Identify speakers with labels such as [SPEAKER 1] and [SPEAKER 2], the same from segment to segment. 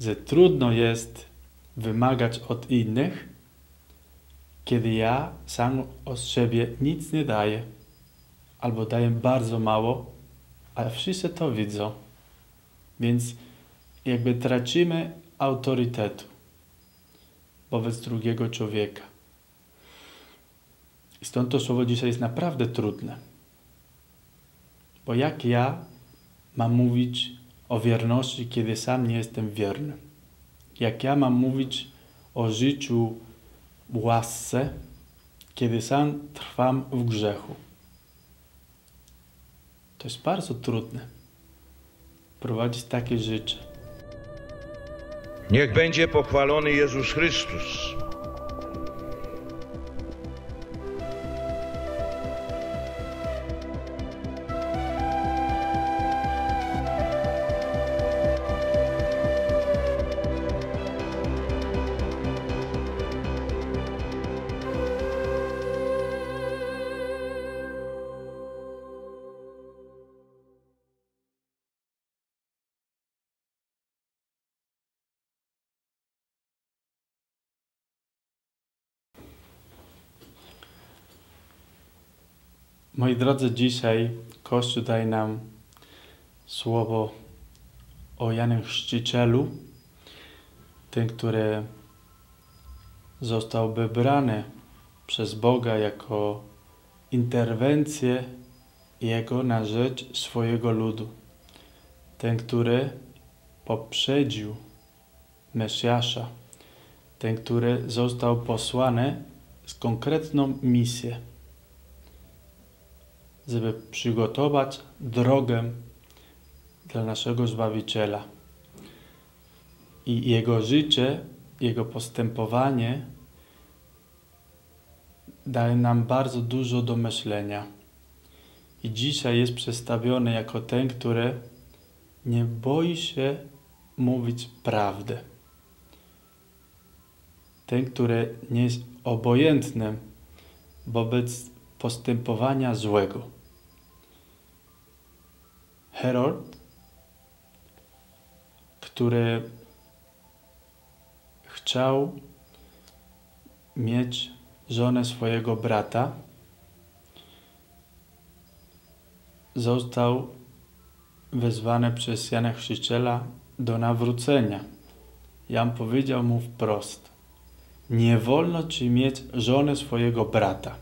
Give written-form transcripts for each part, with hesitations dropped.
[SPEAKER 1] że trudno jest wymagać od innych, kiedy ja sam od siebie nic nie daję, albo daję bardzo mało, a wszyscy to widzą. Więc jakby tracimy autorytetu wobec drugiego człowieka. I stąd to słowo dzisiaj jest naprawdę trudne. Bo jak ja mam mówić o wierności, kiedy sam nie jestem wierny? Jak ja mam mówić o życiu w łasce, kiedy sam trwam w grzechu? To jest bardzo trudne. Prowadzić takie życie.
[SPEAKER 2] Niech będzie pochwalony Jezus Chrystus.
[SPEAKER 1] Moi drodzy, dzisiaj Kościół daje nam słowo o Janie Chrzcicielu, ten, który został wybrany przez Boga jako interwencję Jego na rzecz swojego ludu. Ten, który poprzedził Mesjasza. Ten, który został posłany z konkretną misją, żeby przygotować drogę dla naszego Zbawiciela. I Jego życie, Jego postępowanie daje nam bardzo dużo do myślenia. I dzisiaj jest przedstawiony jako ten, który nie boi się mówić prawdę. Ten, który nie jest obojętny wobec postępowania złego. Herod, który chciał mieć żonę swojego brata, został wezwany przez Jana Chrzciciela do nawrócenia. Jan powiedział mu wprost: nie wolno ci mieć żony swojego brata.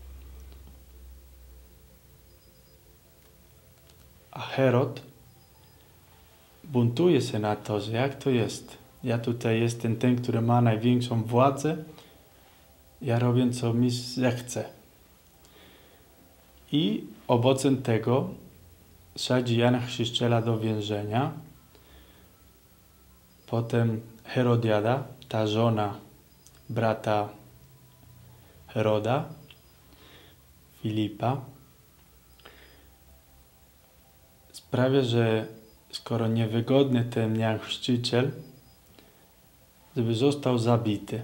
[SPEAKER 1] A Herod buntuje się na to, że jak to jest? Ja tutaj jestem ten, który ma największą władzę. Ja robię, co mi zechce. I owocem tego sadzi Jana Chrzciciela do więzienia. Potem Herodiada, ta żona brata Heroda, Filipa, sprawia, że skoro niewygodny ten Jan Chrzciciel, żeby został zabity.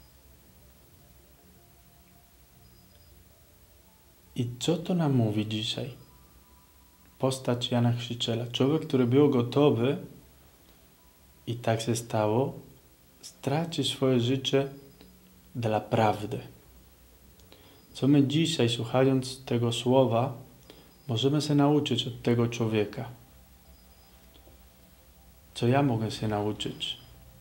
[SPEAKER 1] I co to nam mówi dzisiaj? Postać Jana Chrzciciela. Człowiek, który był gotowy, i tak się stało, straci swoje życie dla prawdy. Co my dzisiaj, słuchając tego słowa, możemy się nauczyć od tego człowieka? Co ja mogę się nauczyć?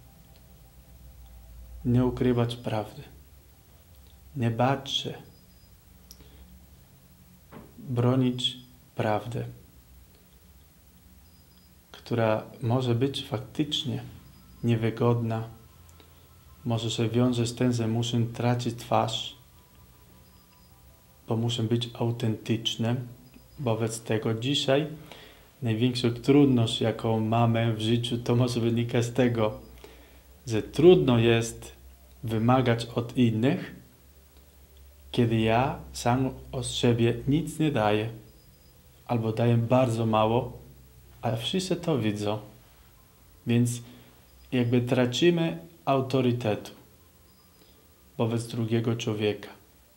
[SPEAKER 1] Nie ukrywać prawdy. Nie bać się. Bronić prawdę, która może być faktycznie niewygodna. Może się wiązać z tym, że muszę tracić twarz, bo muszę być autentyczny. Wobec tego dzisiaj największa trudność, jaką mamy w życiu, to może wynika z tego, że trudno jest wymagać od innych, kiedy ja sam od siebie nic nie daję, albo daję bardzo mało, a wszyscy to widzą. Więc jakby tracimy autorytetu wobec drugiego człowieka.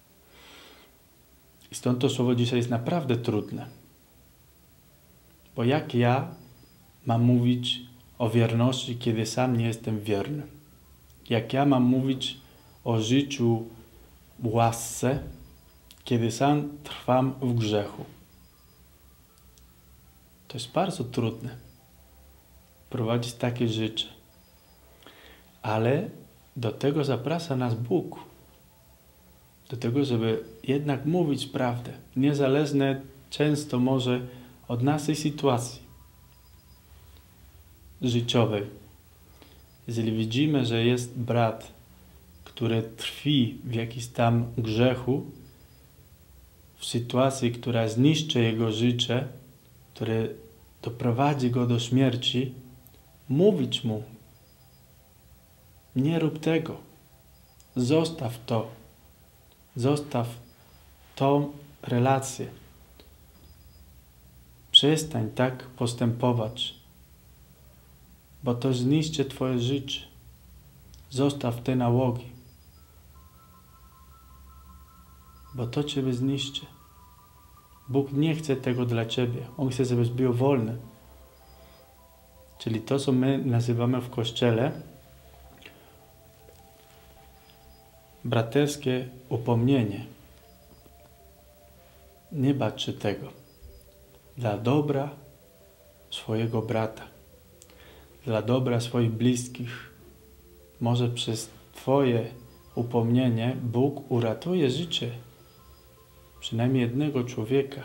[SPEAKER 1] I stąd to słowo dzisiaj jest naprawdę trudne. Bo jak ja mam mówić o wierności, kiedy sam nie jestem wierny? Jak ja mam mówić o życiu w łasce, kiedy sam trwam w grzechu? To jest bardzo trudne prowadzić takie życie. Ale do tego zaprasza nas Bóg. Do tego, żeby jednak mówić prawdę. Niezależne często może od naszej sytuacji życiowej. Jeżeli widzimy, że jest brat, który trwi w jakiś tam grzechu, w sytuacji, która zniszczy jego życie, które doprowadzi go do śmierci, mówić mu: nie rób tego, zostaw to, zostaw tą relację, przestań tak postępować, bo to zniszczy twoje życie, zostaw te nałogi, bo to ciebie zniszczy. Bóg nie chce tego dla ciebie. On chce, żebyś był wolny. Czyli to, co my nazywamy w Kościele braterskie upomnienie. Nie bać się tego. Dla dobra swojego brata, dla dobra swoich bliskich. Może przez twoje upomnienie Bóg uratuje życie przynajmniej jednego człowieka.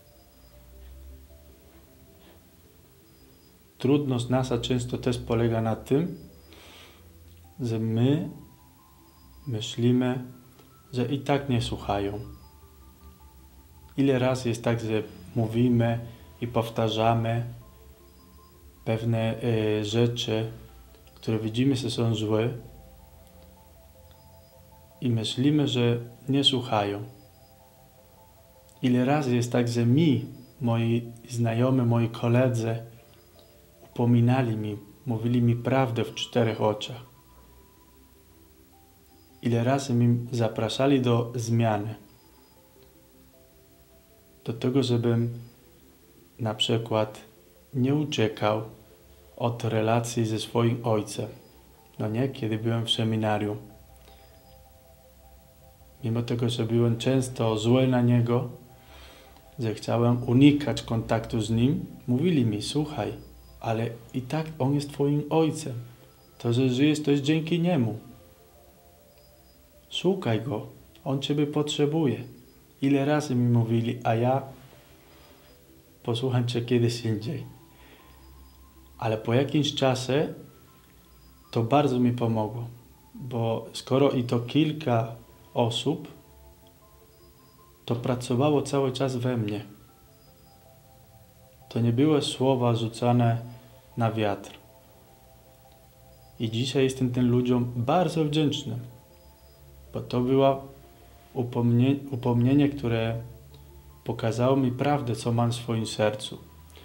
[SPEAKER 1] Trudność nasza często też polega na tym, że my myślimy, że i tak nie słuchają. Ile razy jest tak, że mówimy i powtarzamy pewne rzeczy, które widzimy, że są złe, i myślimy, że nie słuchają. Ile razy jest tak, że moi znajomi, moi koledzy upominali mi, mówili mi prawdę w 4 oczach. Ile razy mi zapraszali do zmiany. Do tego, żebym na przykład nie uciekał od relacji ze swoim ojcem. No nie, kiedy byłem w seminarium. Mimo tego, że byłem często zły na niego, że chciałem unikać kontaktu z nim, mówili mi: słuchaj, ale i tak on jest twoim ojcem. To, że żyjesz, to jest dzięki niemu. Szukaj go, on ciebie potrzebuje. Ile razy mi mówili, a ja posłucham cię kiedyś indziej. Ale po jakimś czasie to bardzo mi pomogło, bo skoro i to kilka osób, to pracowało cały czas we mnie. To nie były słowa rzucane na wiatr. I dzisiaj jestem tym ludziom bardzo wdzięczny, bo to było upomnienie, które pokazało mi prawdę, co mam w swoim sercu.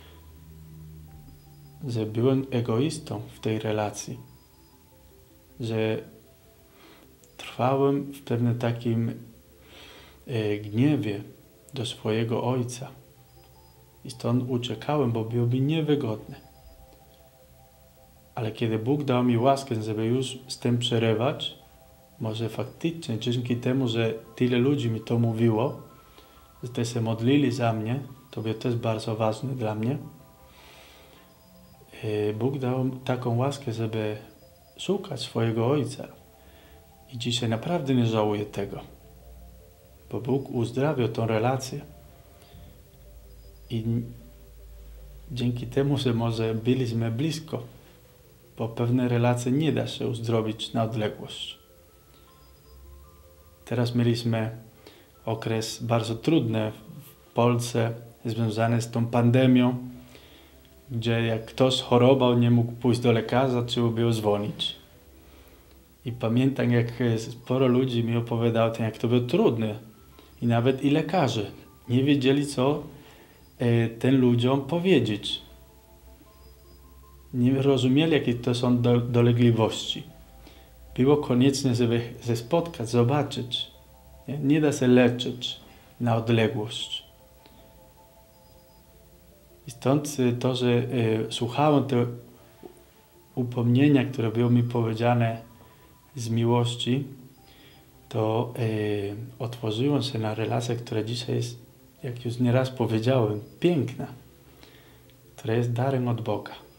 [SPEAKER 1] Że byłem egoistą w tej relacji. Że trwałem w pewnym takim gniewie do swojego ojca. I stąd uciekałem, bo było mi niewygodne. Ale kiedy Bóg dał mi łaskę, żeby już z tym przerywać, może faktycznie dzięki temu, że tyle ludzi mi to mówiło, że te się modlili za mnie, to było też bardzo ważne dla mnie, Bóg dał taką łaskę, żeby szukać swojego ojca. I dzisiaj naprawdę nie żałuję tego, bo Bóg uzdrawiał tą relację. I dzięki temu, że może byliśmy blisko, bo pewne relacje nie da się uzdrowić na odległość. Teraz mieliśmy okres bardzo trudny w Polsce, związany z tą pandemią, gdzie jak ktoś chorował, nie mógł pójść do lekarza, trzeba było dzwonić. I pamiętam, jak sporo ludzi mi opowiadało, jak to było trudne. I nawet i lekarze nie wiedzieli, co tym ludziom powiedzieć. Nie rozumieli, jakie to są dolegliwości. Było konieczne, żeby się spotkać, zobaczyć. Nie da się leczyć na odległość. I stąd to, że słuchałem te upomnienia, które było mi powiedziane z miłości, to otworzyłem się na relację, która dzisiaj jest, jak już nieraz powiedziałem, piękna, która jest darem od Boga.